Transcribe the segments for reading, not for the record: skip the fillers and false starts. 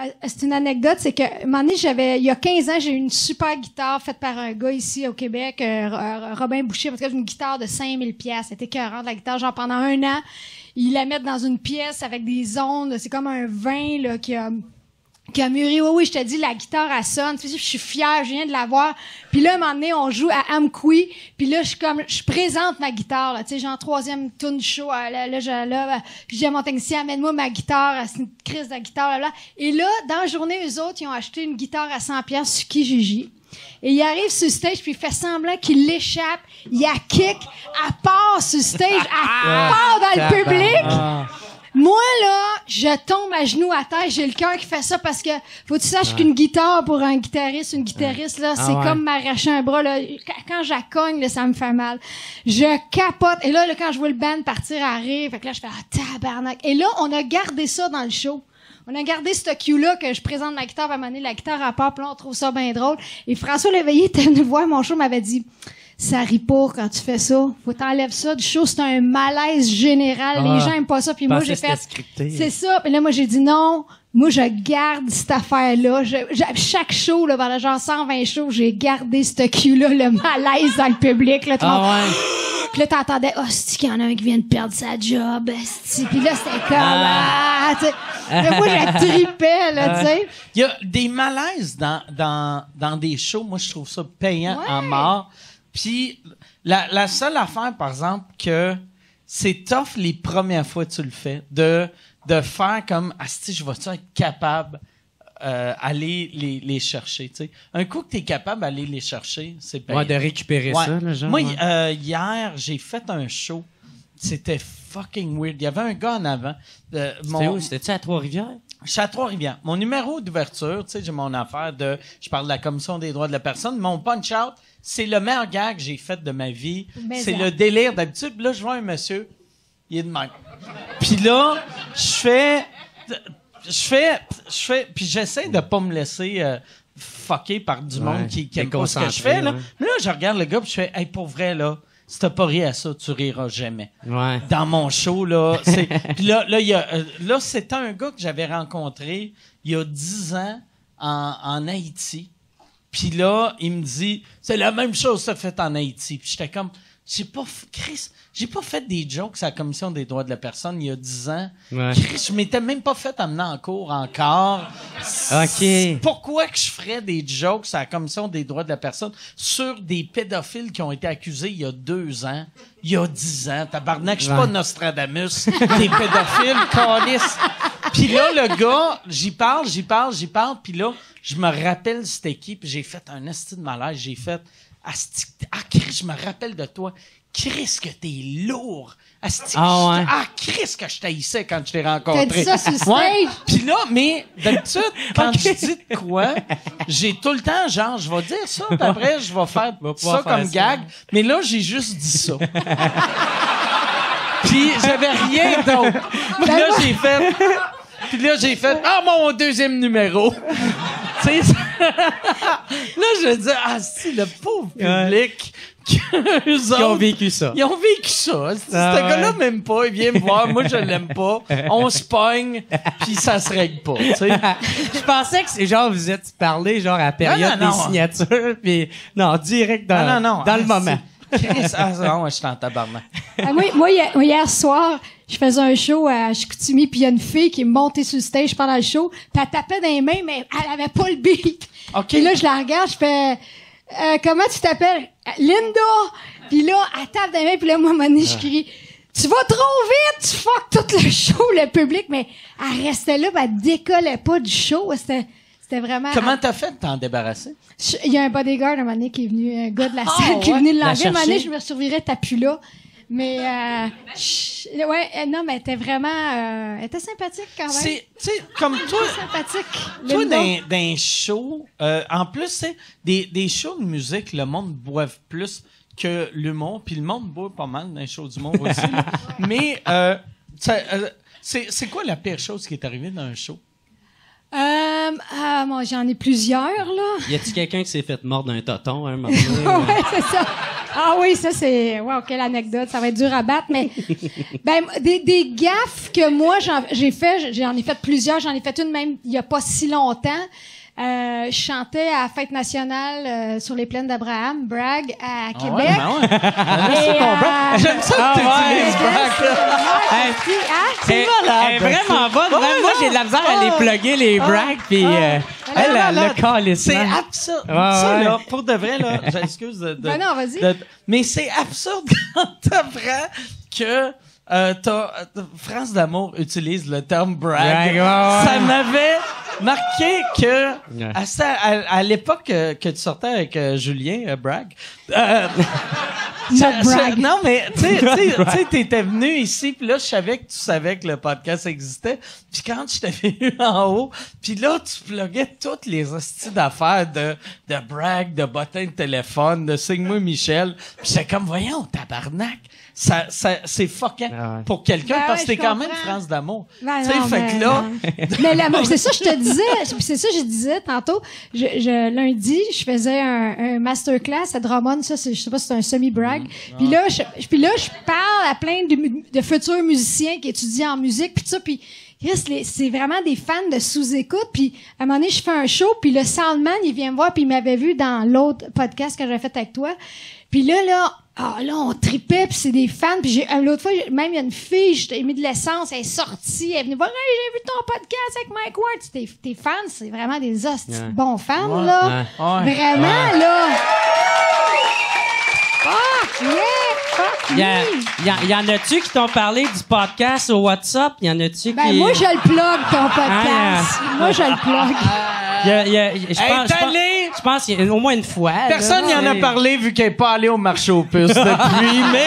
c'est une anecdote, c'est que un moment donné, il y a 15 ans, j'ai eu une super guitare faite par un gars ici au Québec, Robin Boucher, parce que j'ai une guitare de 5000 pièces. C'était écœurant, la guitare, genre pendant 1 an, il la met dans une pièce avec des ondes, c'est comme un vin là qui a mûri. Oui, je te dis, la guitare, elle sonne. Je suis fière, je viens de l'avoir. Puis là, un moment donné, on joue à Amqui. Puis là, je présente ma guitare, là. Tu sais, genre, 3e tune du show. Je dis à mon technicien, amène-moi ma guitare. C'est une crise de guitare, là. Et là, dans la journée, eux autres, ils ont acheté une guitare à 100$ sur Kijiji. Et il arrive sur le stage, puis il fait semblant qu'il l'échappe. Il a kick. Elle part sur le stage. Elle part dans le public. Moi, là, je tombe à genoux à terre, j'ai le cœur qui fait ça parce que faut que tu saches qu'une guitare pour un guitariste, une guitariste, là, c'est comme m'arracher un bras, là. Quand je la cogne, là, ça me fait mal. Je capote. Et là, quand je vois le band partir à rire, fait que là, je fais, tabarnak. Et là, on a gardé ça dans le show. On a gardé ce cue-là que je présente ma guitare, à un moment donné, la guitare à part, puis là, on trouve ça bien drôle. Et François Léveillé était venu voir mon show, m'avait dit, ça rit pas quand tu fais ça. Faut t'enlèves ça du show. C'est un malaise général. Les gens aiment pas ça. Puis moi, j'ai fait, c'est ça. Puis là, moi, j'ai dit non. Moi, je garde cette affaire-là. Chaque show, là, pendant genre 120 shows, j'ai gardé ce cul-là, le malaise dans le public, là, tout le monde. Puis là, t'entendais, c'est qu'il y en a un qui vient de perdre sa job, esti. Puis là, c'était comme, tu sais. Mais moi, je tripais, là, tu sais. Il y a des malaises dans des shows. Moi, je trouve ça payant en mort. Puis, la seule affaire, par exemple, que c'est tough les premières fois que tu le fais, de faire comme, je vais-tu être capable aller les chercher, tu sais. Un coup que t'es capable d'aller les chercher, c'est payant. Ouais, de récupérer ça, là, genre. Moi, hier, j'ai fait un show. C'était fucking weird. Il y avait un gars en avant. C'était où? C'était-tu à Trois-Rivières? Je suis à Trois-Rivières. Mon numéro d'ouverture, tu sais, j'ai mon affaire je parle de la Commission des droits de la personne. Mon punch-out, c'est le meilleur gag que j'ai fait de ma vie. C'est le délire. D'habitude, là, je vois un monsieur, il est de même. Puis là, je fais, puis j'essaie de pas me laisser fucker par du monde qui aime pas ce que je fais, là. Mais là, je regarde le gars, puis je fais, hey, pour vrai, là, si t'as pas ri à ça, tu riras jamais. Ouais. Dans mon show, là, puis là, c'était un gars que j'avais rencontré il y a 10 ans en Haïti. Puis là, il me dit, c'est la même chose que ça fait en Haïti. Puis j'étais comme, j'ai pas fait des jokes à la Commission des droits de la personne il y a 10 ans. Ouais. Chris, je m'étais même pas fait amener en cours encore. OK. Pourquoi que je ferais des jokes à la Commission des droits de la personne sur des pédophiles qui ont été accusés il y a 2 ans, il y a 10 ans? Tabarnak, je suis pas Nostradamus. Des pédophiles, câlisse. Puis là, le gars, j'y parle. Puis là, je me rappelle c'était qui, puis j'ai fait un esti de malaise. J'ai fait, Chris, je me rappelle de toi. Chris, que t'es lourd. Chris, que je t'haïssais quand je t'ai rencontré. T'as dit ça sur le stage? Puis là, mais d'habitude, quand je dis de quoi, j'ai tout le temps, genre, je vais dire ça, puis après, je vais faire ça comme gag. Mais là, j'ai juste dit ça. Puis j'avais rien d'autre. Puis là, j'ai fait, mon 2e numéro. Tu sais, là, je dis, si, le pauvre public, Qui ont vécu ça. Ils ont vécu ça. Ce gars-là m'aime pas, il vient me voir, moi, je l'aime pas. On se pogne, puis ça se règle pas, tu sais. Je pensais que c'est genre, vous êtes parlé, genre, à la période des signatures, puis non, direct dans le moment. Je suis en tabarnak. Moi, hier soir, je faisais un show à Chicoutimi, puis il y a une fille qui est montée sur le stage pendant le show, puis elle tapait dans les mains, mais elle avait pas le beat. OK. Et là, je la regarde, je fais, comment tu t'appelles? Linda! Puis là, elle tape dans les mains, puis là, moi, à un moment donné, je crie, tu vas trop vite, tu fuck tout le show, le public, mais elle restait là, puis elle décollait pas du show. C'était vraiment... Comment t'as fait de t'en débarrasser? Il y a un bodyguard, un moment donné, qui est venu, un gars de la salle, qui est venu l'enlever. Un moment donné, je me survivrais, t'as plus là. Mais, non, mais elle était vraiment, elle était sympathique quand même. Tu sais, comme toi. Sympathique. Toi, dans un show, en plus, c'est des shows de musique, le monde boive plus que l'humour, puis le monde boit pas mal dans les shows d'humour aussi. Mais, c'est quoi la pire chose qui est arrivée dans un show? J'en ai plusieurs, là. Y a-tu quelqu'un qui s'est fait mordre d'un toton, hein, maintenant? Ouais, c'est ça. Ah oui, ça, c'est... Wow, quelle anecdote. Ça va être dur à battre, mais... des gaffes que moi, j'en ai fait plusieurs. J'en ai fait une même il y a pas si longtemps. Je chantais à la Fête nationale sur les plaines d'Abraham, Bragg, à Québec. J'aime ça que tu utilises Bragg. C'est malade. Elle est vraiment bonne. Même moi, j'ai de la misère à les plugger, les Bragg, puis elle le calisse. C'est absurde. Ça, là, pour de vrai, là, j'excuse de... non, vas-y. Mais c'est absurde quand t'apprends que... France d'Amour utilise le terme brag. Ça m'avait marqué que à l'époque que tu sortais avec Julien Bragg. Non mais tu sais t'étais venu ici puis là je savais que tu savais que le podcast existait puis quand je t'avais vu en haut puis là tu pluguais toutes les hosties d'affaires de Bragg, de bottin de téléphone, de Signe-moi Michel puis j'étais comme voyons tabarnak. Ça c'est fuckant pour quelqu'un parce que t'es quand même France d'amour. Tu sais, fait que là. Mais c'est ça, je te disais. C'est ça, je disais tantôt. Lundi, je faisais un masterclass à Drummond. Ça, je sais pas si c'est un semi-brag. Puis là, je parle à plein de futurs musiciens qui étudient en musique. Puis tout ça, puis c'est vraiment des fans de sous-écoute. Puis à un moment donné, je fais un show. Puis le soundman, il vient me voir. Puis il m'avait vu dans l'autre podcast que j'avais fait avec toi. Puis là, on tripait, puis c'est des fans. Puis l'autre fois, même il y a une fille, j'ai mis de l'essence, elle est sortie, elle est venue voir, hey, j'ai vu ton podcast avec Mike Ward. Tes fans, c'est vraiment des hosties bons fans, là. Vraiment, là. Fuck yeah! Y en a-tu qui t'ont parlé du podcast au WhatsApp? Y en a-tu qui... moi, je le plug, ton podcast. Moi, je le plug. Je pense qu'il y a au moins une fois. Personne n'y en a parlé vu qu'elle n'est pas allée au marché aux puces depuis, mais...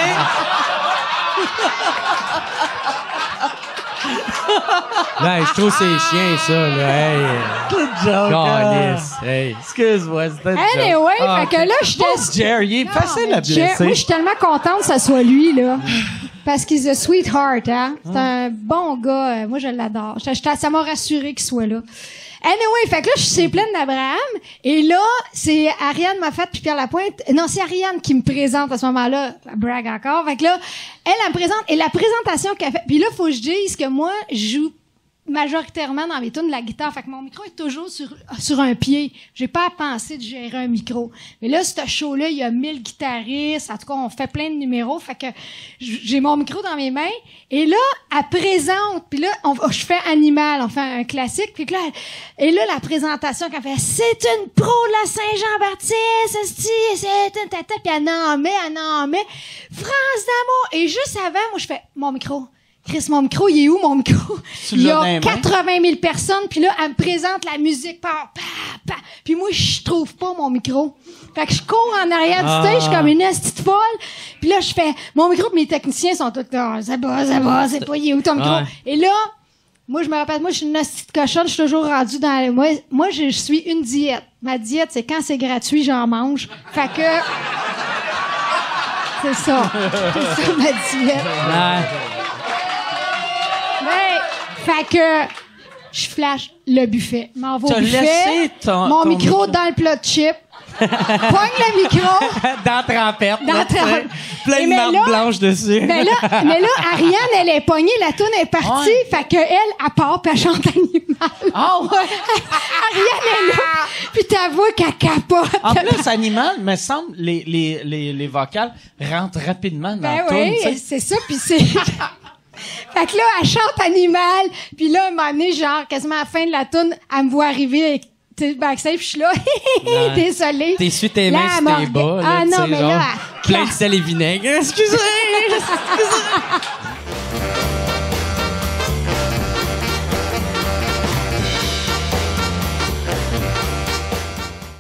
Là, je trouve c'est chiant, ça, là. Hey. Good joke. Hey. Excuse-moi, c'était une joke. Anyway, fait que là, j'étais... Jerry, il est facile à blesser. Moi, je suis tellement contente que ça soit lui, là. Parce qu'il est a sweetheart, hein. C'est un bon gars. Moi, je l'adore. Ça m'a rassuré qu'il soit là. Anyway, fait que là, je suis sur les plaines d'Abraham. Et là, c'est Ariane Moffat puis Pierre Lapointe. Non, c'est Ariane qui me présente à ce moment-là. Brag encore. Fait que là, elle me présente. Et la présentation qu'elle fait... Puis là, faut que je dise que moi, je joue majoritairement dans mes tunes de la guitare. Fait que mon micro est toujours sur un pied. J'ai pas à penser de gérer un micro. Mais là, ce show-là, il y a 1000 guitaristes. En tout cas, on fait plein de numéros. Fait que j'ai mon micro dans mes mains. Et là, elle présente. Puis là, je fais Animal. On fait un classique. Puis là, et là, la présentation qu'elle fait, c'est une pro de la Saint-Jean-Baptiste. C'est une tata. Puis elle en met. France d'amour. Et juste avant, moi, je fais mon micro. Chris, mon micro, il est où, mon micro? Il y a 80 000 personnes, puis là, elle me présente la musique, puis moi, je trouve pas mon micro. Fait que je cours en arrière du stage comme une petite folle, puis là, je fais mon micro, puis mes techniciens sont tous là, ça va, c'est pas, il est où ton micro? Et là, moi, je me rappelle, moi, je suis une petite cochonne, je suis toujours rendue dans moi, je suis une diète. Ma diète, c'est quand c'est gratuit, j'en mange. Fait que... c'est ça ma diète. Fait que je flash le buffet. M'en vais au buffet. Mon micro dans le plat de chips. Pogne le micro. Dans la trempette. Plein de marde blanche dessus. Mais là, Ariane, elle est pognée. La toune est partie. Fait que elle part puis elle chante Animal. Ah ouais? Ariane est là. Puis t'avoues qu'elle capote. En plus, Animal, me semble, les vocales rentrent rapidement dans la toune. Oui, c'est ça. Puis c'est... Fait que là, elle chante Animal, puis là, à un moment donné, genre, quasiment à la fin de la toune, elle me voit arriver backstage, puis je suis là, désolée. T'essuies tes mains sur tes bas, là, non, mais genre, là... plein de sel et vinaigre. Excusez!